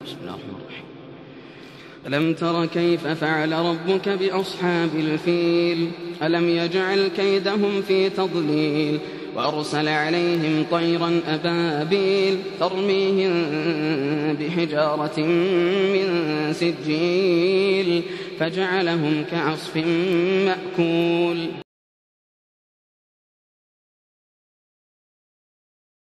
بسم الله الرحمن الرحيم. ألم تر كيف فعل ربك بأصحاب الفيل ألم يجعل كيدهم في تضليل وأرسل عليهم طيرا أبابيل ترميهم بحجارة من سجيل فجعلهم كعصف مأكول.